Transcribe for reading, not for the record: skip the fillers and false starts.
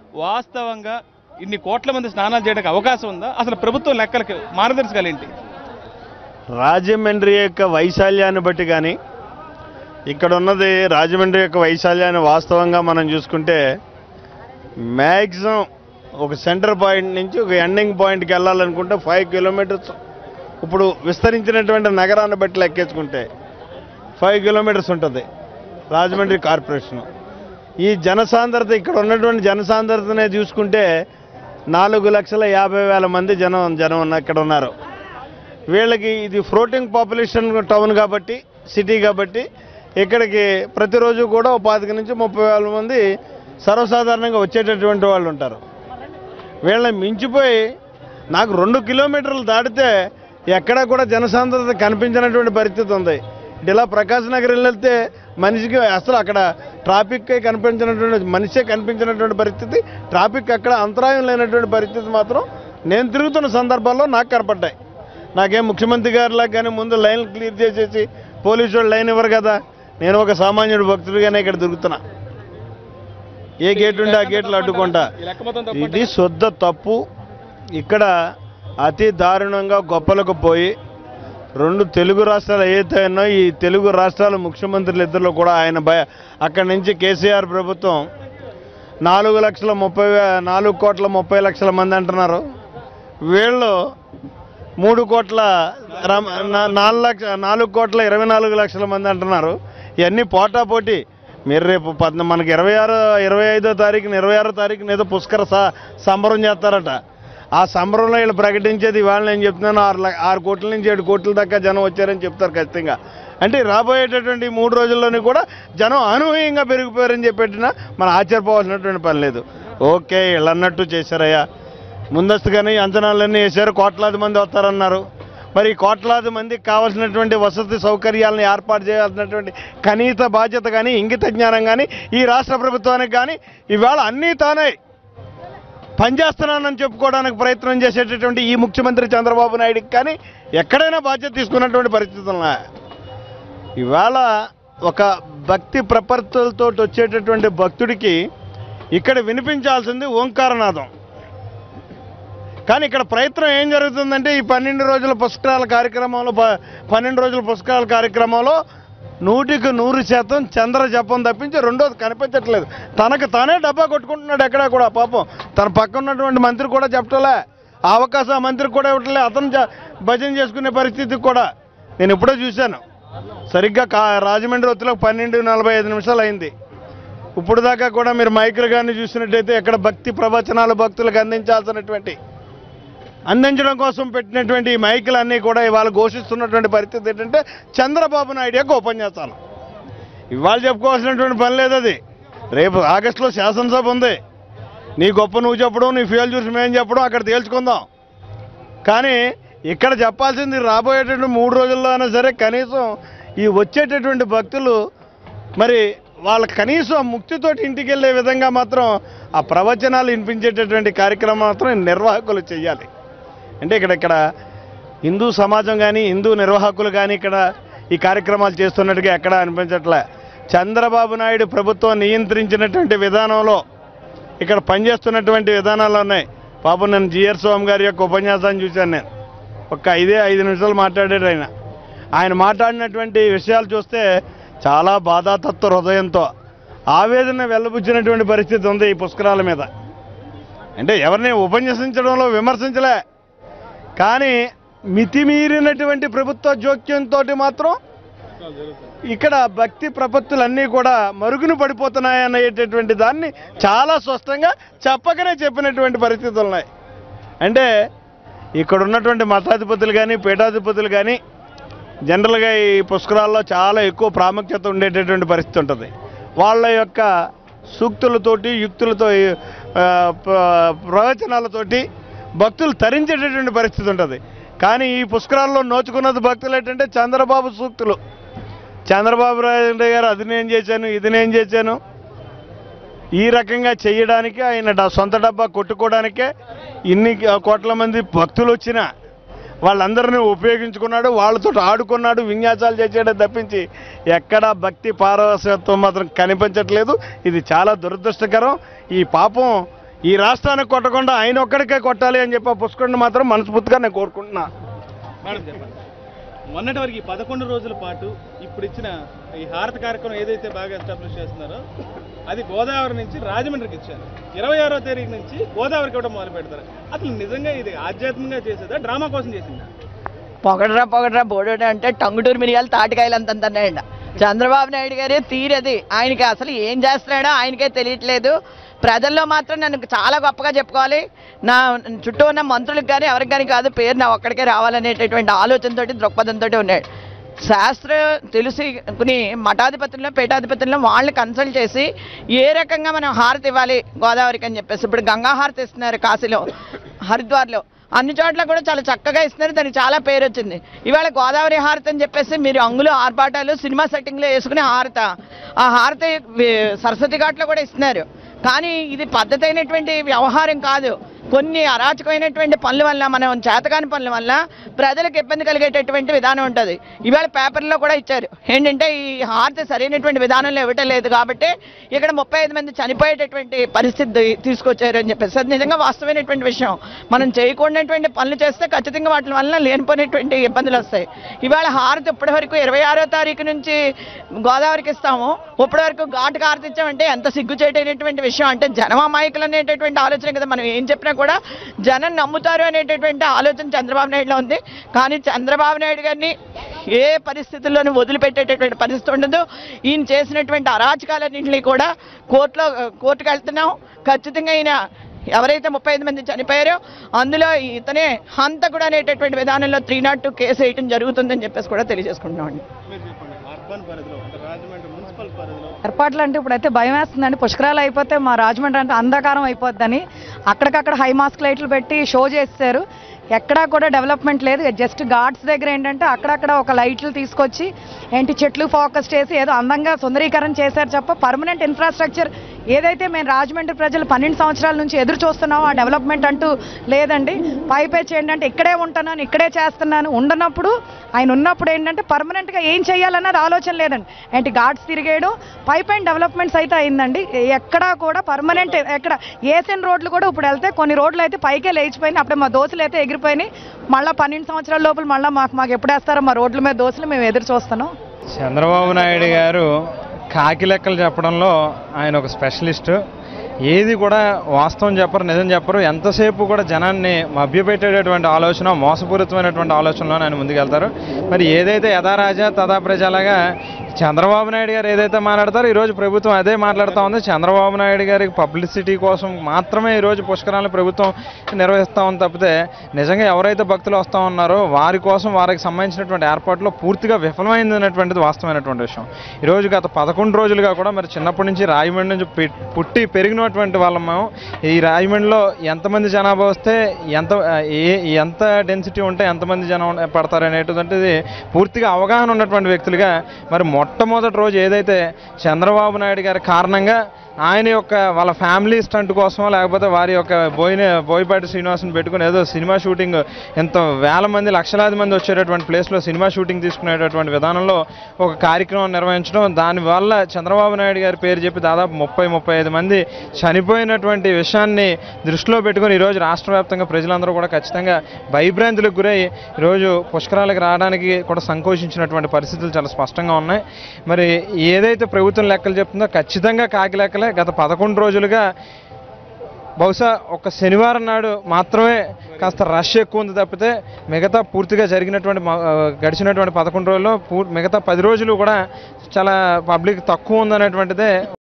వాస్తవంగా ఇన్ని కోట్ల మంది స్నానాలు చేయడానికి అవకాశం ఉందా? అసలు ప్రభుత్వం లెక్కలకి మార్గదర్శకాలు ఏంటి? రాజమండ్రి యొక్క వైశాల్యాన్ని బట్టి కానీ ఇక్కడ ఉన్నది రాజమండ్రి యొక్క వైశాల్యాన్ని వాస్తవంగా మనం చూసుకుంటే మ్యాక్సిమం ఒక సెంటర్ పాయింట్ నుంచి ఒక ఎండింగ్ పాయింట్కి వెళ్ళాలనుకుంటే 5 కిలోమీటర్స్. ఇప్పుడు విస్తరించినటువంటి నగరాన్ని బట్టి లెక్కేసుకుంటే 5 కిలోమీటర్స్ ఉంటుంది రాజమండ్రి కార్పొరేషన్. ఈ జనసాంద్రత ఇక్కడ ఉన్నటువంటి జనసాంద్రతనే చూసుకుంటే 4,50,000 మంది జనం ఇక్కడ ఉన్నారు. వీళ్ళకి ఇది ఫ్లోటింగ్ పాపులేషన్ టౌన్ కాబట్టి, సిటీ కాబట్టి ఇక్కడికి ప్రతిరోజు కూడా 25 నుంచి 30,000 మంది సర్వసాధారణంగా వచ్చేటటువంటి వాళ్ళు ఉంటారు. వీళ్ళని మించిపోయి నాకు 2 కిలోమీటర్లు దాటితే ఎక్కడా కూడా జనసాంద్రత కనిపించినటువంటి పరిస్థితి ఉంది. ఇలా ప్రకాశ్ నగర్ వెళ్తే మనిషికి అసలు అక్కడ ట్రాఫిక్ మనిషే కనిపించినటువంటి పరిస్థితి, ట్రాఫిక్ అక్కడ అంతరాయం లేనటువంటి పరిస్థితి మాత్రం నేను తిరుగుతున్న సందర్భాల్లో నాకు కనపడ్డాయి. నాకేం ముఖ్యమంత్రి గారిలా కానీ ముందు లైన్లు క్లియర్ చేసేసి పోలీసు వాళ్ళు లైన్ ఇవ్వరు కదా. నేను ఒక సామాన్యుడు భక్తుడిగానే ఇక్కడ తిరుగుతున్నా. ఏ గేట్ ఉంటే ఆ గేట్లు అడ్డుకుంటా. ఇది శుద్ధ తప్పు. ఇక్కడ అతి దారుణంగా గొప్పలకు పోయి 2 తెలుగు రాష్ట్రాలు ఏదైతే ఉన్నాయో ఈ తెలుగు రాష్ట్రాల ముఖ్యమంత్రులు ఇద్దరు కూడా ఆయన అక్కడి నుంచి కేసీఆర్ ప్రభుత్వం 4,30,00,000 మంది అంటున్నారు. వీళ్ళు 4,24,00,000 మంది అంటున్నారు. ఇవన్నీ పోటాపోటీ. మీరు రేపు మనకి 25వ తారీఖున ఏదో పుష్కర సంబరం చేస్తారట. ఆ సంబరంలో వీళ్ళు ప్రకటించేది ఇవాళ నేను చెప్తున్నాను 6 కోట్ల నుంచి 7 కోట్ల దాకా జనం వచ్చారని చెప్తారు ఖచ్చితంగా. అంటే రాబోయేటటువంటి 3 రోజుల్లోని కూడా జనం అనూహ్యంగా పెరిగిపోయారని చెప్పేటినా మనం ఆశ్చర్యపోవాల్సినటువంటి పని లేదు. ఓకే, వీళ్ళు అన్నట్టు చేశారయ్యా, ముందస్తుగానే అంచనాలన్నీ వేశారు, కోట్లాది మంది వస్తారన్నారు. మరి కోట్లాది మందికి కావాల్సినటువంటి వసతి సౌకర్యాలను ఏర్పాటు చేయాల్సినటువంటి కనీస బాధ్యత కానీ ఇంగిత జ్ఞానం కానీ ఈ రాష్ట్ర ప్రభుత్వానికి కానీ ఇవాళ అన్నీ తానే పనిచేస్తున్నానని చెప్పుకోవడానికి ప్రయత్నం చేసేటటువంటి ఈ ముఖ్యమంత్రి చంద్రబాబు నాయుడికి కానీ ఎక్కడైనా బాధ్యత తీసుకున్నటువంటి పరిస్థితున్నా ఇవాళ ఒక భక్తి ప్రపత్తులతో వచ్చేటటువంటి భక్తుడికి ఇక్కడ వినిపించాల్సింది ఓంకారనాదం. కానీ ఇక్కడ ప్రయత్నం ఏం జరుగుతుందంటే ఈ 12 రోజుల పుష్కరాల కార్యక్రమంలో 100% చంద్ర జపం తప్పించి రెండోది కనిపించట్లేదు. తనకు తానే డబ్బా కొట్టుకుంటున్నాడు ఎక్కడా కూడా. పాపం తన పక్కన ఉన్నటువంటి మంత్రి కూడా చెప్పటలే, ఆ అవకాశం ఆ మంత్రికి కూడా ఇవ్వట్లే. అతను భజన చేసుకునే పరిస్థితికి కూడా నేను ఎప్పుడో చూశాను. సరిగ్గా రాజమండ్రి వత్తులకు 12:45 అయింది. ఇప్పుడు దాకా కూడా మీరు మైకులు కానీ చూసినట్టయితే ఎక్కడ భక్తి ప్రవచనాలు భక్తులకు అందించడం కోసం పెట్టినటువంటి ఈ మైకులు అన్నీ కూడా ఇవాళ ఘోషిస్తున్నటువంటి పరిస్థితి ఏంటంటే చంద్రబాబు నాయుడు యొక్క ఉపన్యాసాలు. ఇవాళ చెప్పుకోవాల్సినటువంటి పని లేదు. అది రేపు ఆగస్టులో శాసనసభ ఉంది. నీ గొప్ప నువ్వు చెప్పడం, నీ ఫెయిల్ చూసి మేము చెప్పడం అక్కడ తేల్చుకుందాం. కానీ ఇక్కడ చెప్పాల్సింది రాబోయేటటువంటి 3 రోజుల్లో అయినా సరే కనీసం ఈ వచ్చేటటువంటి భక్తులు మరి వాళ్ళ కనీసం ముక్తితోటి ఇంటికి వెళ్ళే విధంగా మాత్రం ఆ ప్రవచనాలు వినిపించేటటువంటి కార్యక్రమం మాత్రం నిర్వాహకులు చేయాలి. అంటే ఇక్కడ హిందూ సమాజం కానీ హిందూ నిర్వాహకులు కానీ ఇక్కడ ఈ కార్యక్రమాలు చేస్తున్నట్టుగా ఎక్కడా అనిపించట్లే. చంద్రబాబు నాయుడు ప్రభుత్వం నియంత్రించినటువంటి విధానంలో ఇక్కడ పనిచేస్తున్నటువంటి విధానాలు ఉన్నాయి. పాపం నేను జిఆర్ స్వామి గారి యొక్క ఉపన్యాసాన్ని చూశాను. నేను ఒక 5 నిమిషాలు మాట్లాడాడు ఆయన మాట్లాడినటువంటి విషయాలు చూస్తే చాలా బాధాతత్వ హృదయంతో ఆవేదన వెల్లబుచ్చినటువంటి పరిస్థితి ఉంది ఈ పుష్కరాల మీద. అంటే ఎవరిని ఉపన్యసించడంలో విమర్శించలే, కానీ మితిమీరినటువంటి ప్రభుత్వ జోక్యంతో మాత్రం ఇక్కడ భక్తి ప్రపత్తులన్నీ కూడా మరుగున పడిపోతున్నాయనేటటువంటి దాన్ని చాలా స్పష్టంగా చెప్పకనే చెప్పినటువంటి పరిస్థితులు ఉన్నాయి. అంటే ఇక్కడ ఉన్నటువంటి మతాధిపతులు కానీ పీఠాధిపతులు కానీ జనరల్గా ఈ పుష్కరాల్లో చాలా ఎక్కువ ప్రాముఖ్యత ఉండేటటువంటి పరిస్థితి ఉంటుంది. వాళ్ళ యొక్క సూక్తులతోటి యుక్తులతో ప్రవచనాలతోటి భక్తులు తరించేటటువంటి పరిస్థితి ఉంటుంది. కానీ ఈ పుష్కరాల్లో నోచుకున్నది భక్తులు ఏంటంటే చంద్రబాబు సూక్తులు. చంద్రబాబు నాయుడు గారు అది నేను చేశాను, ఇది నేను చేశాను, ఈ రకంగా చేయడానికి ఆయన సొంత డబ్బా కొట్టుకోవడానికే ఇన్ని కోట్ల మంది భక్తులు వచ్చినా వాళ్ళందరినీ ఉపయోగించుకున్నాడు, వాళ్ళతో ఆడుకున్నాడు, విన్యాసాలు చేసాడే తప్పించి ఎక్కడా భక్తి పారవశ్యత్వం మాత్రం కనిపించట్లేదు. ఇది చాలా దురదృష్టకరం. ఈ పాపం ఈ రాష్ట్రానికి కొట్టకుండా ఆయన ఒక్కడికే కొట్టాలి అని చెప్పి పుష్కర్ని మాత్రం మనస్ఫూర్తిగా నేను కోరుకుంటున్నా. మేడం చెప్పండి, మొన్నటి వరకు ఈ 11 రోజుల పాటు ఇప్పుడు ఇచ్చిన ఈ హారతి కార్యక్రమం ఏదైతే బాగా ఎస్టాబ్లిష్ చేస్తున్నారో అది గోదావరి నుంచి రాజమండ్రికి ఇచ్చారు. 26వ తారీఖు నుంచి గోదావరికి ఇవ్వడం మొదలు పెడతారు. అసలు నిజంగా ఇది ఆధ్యాత్మికంగా చేసేదా, డ్రామా కోసం చేసిందా? పొగడరా బోడోడ అంటే టంగుటూరు మిరియాలు తాటికాయలు అంతండి. చంద్రబాబు నాయుడు గారే తీరది. ఆయనకి అసలు ఏం చేస్తున్నాడో ఆయనకే తెలియట్లేదు. ప్రజల్లో మాత్రం నన్ను చాలా గొప్పగా చెప్పుకోవాలి. నా చుట్టూ ఉన్న మంత్రులకు కానీ ఎవరికి కానీ కాదు, పేరు నా ఒక్కడికే రావాలనేటటువంటి ఆలోచనతోటి దృక్పథంతో ఉన్నాడు. శాస్త్రం తెలుసుకుని మఠాధిపతుల్లో పీఠాధిపతుల్లో వాళ్ళని కన్సల్ట్ చేసి ఏ రకంగా మనం హారతి ఇవ్వాలి గోదావరికి అని చెప్పేసి ఇప్పుడు గంగా హారతి ఇస్తున్నారు కాశీలో, హరిద్వార్లో, అన్ని చోట్ల కూడా చాలా చక్కగా ఇస్తున్నారు. దానికి చాలా పేరు వచ్చింది. ఇవాళ గోదావరి హారతి అని చెప్పేసి మీరు అంగులు ఆర్భాటాలు సినిమా సెట్టింగ్లో వేసుకునే హారత, ఆ హారతి సరస్వతి ఘాట్లో కూడా ఇస్తున్నారు. కానీ ఇది పద్ధతి అయినటువంటి వ్యవహారం కాదు. కొన్ని అరాచకమైనటువంటి పనుల వల్ల, మనం చేతకాని పనుల వల్ల ప్రజలకు ఇబ్బంది కలిగేటటువంటి విధానం ఉంటుంది. ఇవాళ పేపర్లో కూడా ఇచ్చారు ఏంటంటే ఈ హారతి సరైనటువంటి విధానంలో ఇవ్వటం లేదు కాబట్టి ఇక్కడ 35 మంది చనిపోయేటటువంటి పరిస్థితి తీసుకొచ్చారు అని చెప్పేసి అది నిజంగా వాస్తవమైనటువంటి విషయం. మనం చేయకూడనటువంటి పనులు చేస్తే ఖచ్చితంగా వాటి వల్ల లేనిపోయినటువంటి ఇబ్బందులు వస్తాయి. ఇవాళ హారతి ఇప్పటి వరకు 26వ తారీఖు నుంచి గోదావరికి ఇస్తాము, ఇప్పటి వరకు ఘాటుకు హారతి ఇచ్చామంటే ఎంత సిగ్గుచేటైనటువంటి విషయం. అంటే జనమామాయికులు అనేటటువంటి ఆలోచన కదా, మనం ఏం చెప్పినా కూడా జనం నమ్ముతారు అనేటటువంటి ఆలోచన చంద్రబాబు నాయుడులో ఉంది. కానీ చంద్రబాబు నాయుడు గారిని ఏ పరిస్థితుల్లోనూ వదిలిపెట్టేటటువంటి పరిస్థితి ఉండదు. ఈయన చేసినటువంటి అరాచకాలన్నింటినీ కూడా కోర్టుకు వెళ్తున్నాం. ఖచ్చితంగా ఈయన ఎవరైతే 35 మంది చనిపోయారో అందులో ఇతనే హంతకుడు అనేటటువంటి విధానంలో 302 కేసు వేయటం జరుగుతుందని చెప్పేసి కూడా తెలియజేసుకుంటున్నామండి. ఏర్పాట్లు అంటే ఇప్పుడైతే భయం వేస్తుందండి. పుష్కరాలు అయిపోతే మా రాజమండ్రి అంటే అంధకారం అయిపోద్దని అక్కడికక్కడ హై మాస్క్ లైట్లు పెట్టి షో చేస్తారు. ఎక్కడా కూడా డెవలప్మెంట్ లేదు. జస్ట్ ఘాట్స్ దగ్గర ఏంటంటే అక్కడక్కడ ఒక లైట్లు తీసుకొచ్చి ఏంటి చెట్లు ఫోకస్ చేసి ఏదో అందంగా సుందరీకరణ చేశారు తప్ప పర్మనెంట్ ఇన్ఫ్రాస్ట్రక్చర్ ఏదైతే మేము రాజమండ్రి ప్రజలు 12 సంవత్సరాల నుంచి ఎదురు చూస్తున్నామో ఆ డెవలప్మెంట్ అంటూ లేదండి. పైపేచి ఏంటంటే ఇక్కడే ఉంటున్నాను, ఇక్కడే చేస్తున్నాను, ఉండనప్పుడు ఆయన ఉన్నప్పుడు ఏంటంటే పర్మనెంట్గా ఏం చేయాలన్నది ఆలోచన లేదండి. ఏంటి ఘాట్స్ తిరిగేయడం, పైపైన డెవలప్మెంట్స్ అయితే అయిందండి. ఎక్కడా కూడా పర్మనెంట్ ఎక్కడ ఏసిన రోడ్లు కూడా ఇప్పుడు వెళ్తే కొన్ని రోడ్లు అయితే పైకే లేచిపోయినాయి. అప్పుడే మా దోశలు అయితే ఎగిరిపోయినాయి. మళ్ళీ 12 సంవత్సరాల లోపల మళ్ళీ మాకు ఎప్పుడు వేస్తారో మా రోడ్ల మీద దోశలు మేము ఎదురు చూస్తున్నాం. చంద్రబాబు నాయుడు గారు కాకి లెక్కలు చెప్పడంలో ఆయన ఒక స్పెషలిస్టు. ఏది కూడా వాస్తవం చెప్పరు, నిజం చెప్పరు. ఎంతసేపు కూడా జనాన్ని మభ్యపెట్టేటటువంటి ఆలోచన, మోసపూరితమైనటువంటి ఆలోచనలో ఆయన ముందుకెళ్తారు. మరి ఏదైతే యథారాజా తథా ప్రజలాగా చంద్రబాబు నాయుడు గారు ఏదైతే మాట్లాడతారో ఈరోజు ప్రభుత్వం అదే మాట్లాడుతూ ఉంది. చంద్రబాబు నాయుడు గారికి పబ్లిసిటీ కోసం మాత్రమే ఈరోజు పుష్కరాలను ప్రభుత్వం నిర్వహిస్తూ ఉంది తప్పితే నిజంగా ఎవరైతే భక్తులు వస్తూ ఉన్నారో వారి కోసం వారికి సంబంధించినటువంటి ఏర్పాట్లో పూర్తిగా విఫలమైంది అనేటువంటిది వాస్తవమైనటువంటి విషయం. ఈరోజు గత 11 రోజులుగా కూడా మరి చిన్నప్పటి నుంచి రాజమండ్రి నుంచి పుట్టి పెరిగినటువంటి వాళ్ళం మేము. ఈ రాజమండ్రిలో ఎంతమంది జనాభా వస్తే ఎంత డెన్సిటీ ఉంటే ఎంతమంది జనం పడతారు అనేటువంటిది పూర్తిగా అవగాహన ఉన్నటువంటి వ్యక్తులుగా మరి మొట్టమొదటి రోజు ఏదైతే చంద్రబాబు నాయుడు గారి కారణంగా ఆయన యొక్క వాళ్ళ ఫ్యామిలీ స్టంట్ కోసమో లేకపోతే వారి యొక్క బోయపాటి శ్రీనివాసుని పెట్టుకుని ఏదో సినిమా షూటింగ్ ఎంత వేల మంది లక్షలాది మంది వచ్చేటటువంటి ప్లేస్లో సినిమా షూటింగ్ తీసుకునేటటువంటి విధానంలో ఒక కార్యక్రమం నిర్వహించడం, దానివల్ల చంద్రబాబు నాయుడు గారి పేరు చెప్పి దాదాపు 30-35 మంది చనిపోయినటువంటి విషయాన్ని దృష్టిలో పెట్టుకుని ఈరోజు రాష్ట్ర వ్యాప్తంగా ప్రజలందరూ కూడా ఖచ్చితంగా భయభ్రాంతులకు గురై ఈరోజు పుష్కరాలకు రావడానికి కూడా సంకోచించినటువంటి పరిస్థితులు చాలా స్పష్టంగా ఉన్నాయి. మరి ఏదైతే ప్రభుత్వం లెక్కలు చెప్తుందో ఖచ్చితంగా కాకి లెక్కలే. గత 11 రోజులుగా బహుశా ఒక శనివారం నాడు మాత్రమే కాస్త రష్ ఎక్కువ ఉంది తప్పితే మిగతా పూర్తిగా గడిచినటువంటి 11 రోజుల్లో మిగతా 10 రోజులు కూడా చాలా పబ్లిక్ తక్కువ ఉందనేటువంటిదే